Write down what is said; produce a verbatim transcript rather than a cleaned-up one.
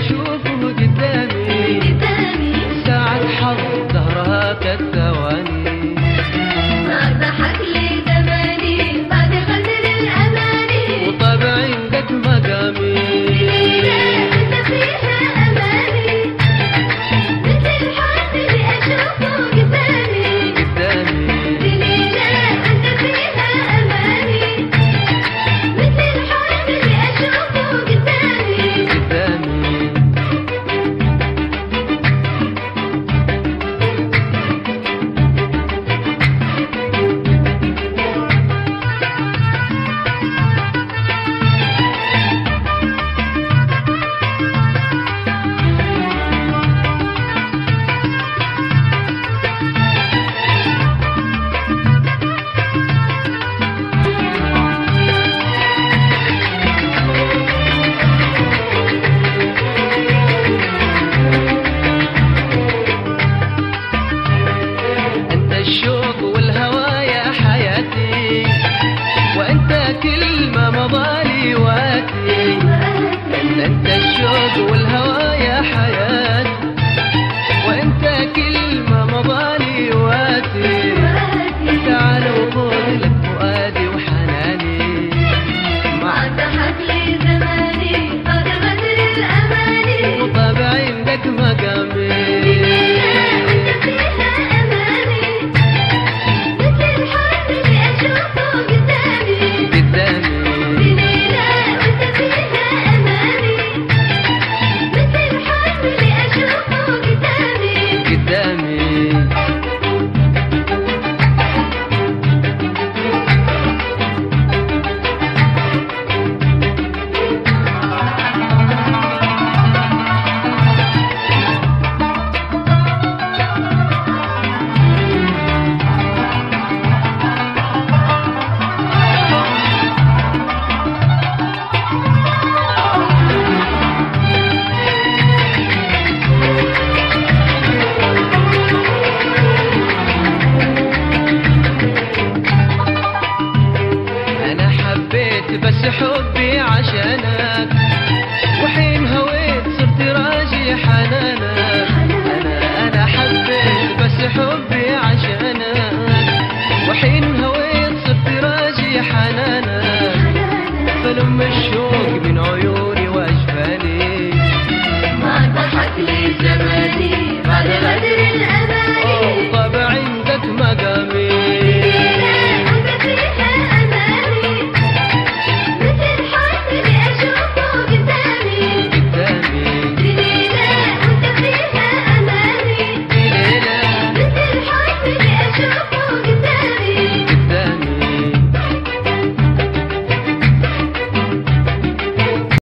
اشوفه قدامي ساعة حظ دهرها كالثواني. صار ضحك لي زماني بعد غدر الاماني، وطبعي قد مقامي انت فيها اماني، مثل الحظ اللي اشوفه قدامي قدامي. دليلة انت فيها اماني، مثل الحظ اللي اشوفه قدامي قدامي. الشوق والهوى يا حياتي، وانت كل ما مضالي واتي. انت الشوق والهوى يا حياتي، وانت كل